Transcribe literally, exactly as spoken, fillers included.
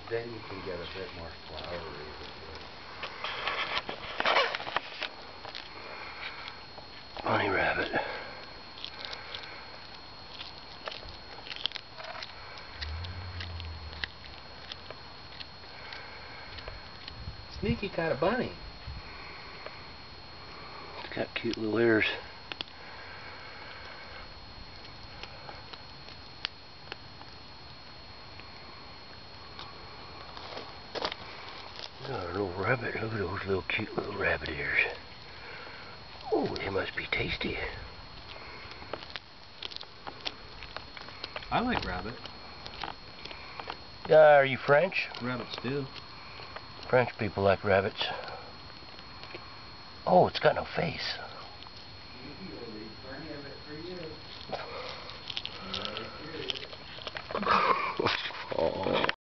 Then you can get a bit more flowery with Bunny rabbit. Sneaky kind of bunny. It's got cute little ears. Got a little rabbit. Look at those little cute little rabbit ears. Oh, they must be tasty. I like rabbit. Uh, are you French? Rabbits do. French people like rabbits. Oh, it's got no face.